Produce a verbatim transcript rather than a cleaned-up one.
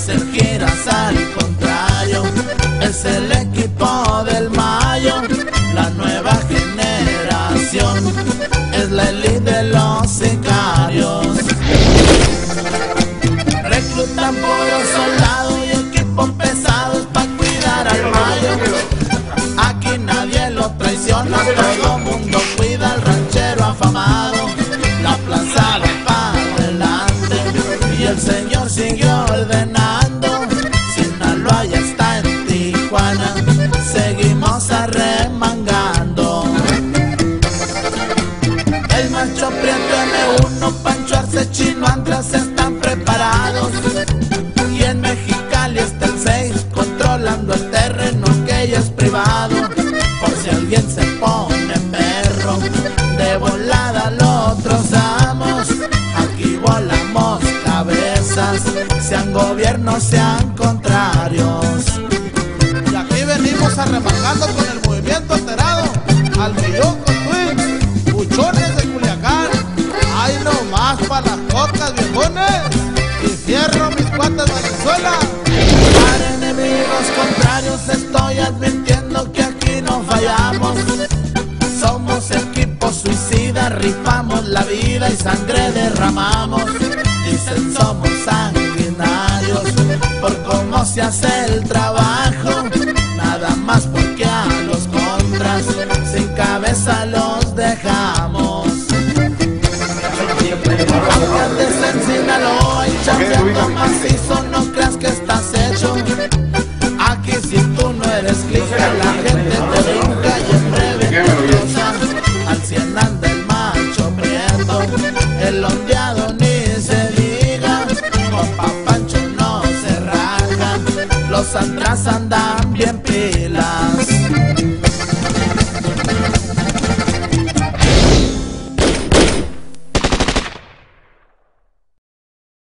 hacer giras al contrario. Es el equipo del Mayo, la nueva generación, es la elite de los sicarios. Reclutan puros soldados y equipos pesados para cuidar al Mayo. Aquí nadie lo traiciona, todo mundo cuida al ranchero afamado. La plaza va para adelante y el señor siguió ordenando. Sinaloa ya está en Tijuana, seguimos arremangando. El macho prieto eme uno, Pancho Arce, Chino Andrés están preparados. Y en Mexicali está el seis, controlando el terreno que ya es privado. Por si alguien se pone perro, de volada lo trozamos. Aquí volamos cabezas, sean gobiernos, sean contrarios. Y aquí venimos arremangando con el movimiento alterado, al millón con Twins, buchones de Culiacán. Ay, no más pa' las cocas, viejones, y fierro mis cuates Venezuela. Para enemigos contrarios estoy advirtiendo que aquí no fallamos. Somos equipo suicida, rifamos la vida y sangre derramamos. Dicen somos sanguinarios por cómo se hace el trabajo, nada más porque a los contras sin cabeza los dejamos. Aunque andes en Sinaloa y chambeando macizo, no creas que estás hecho. Aquí si tú no eres clica,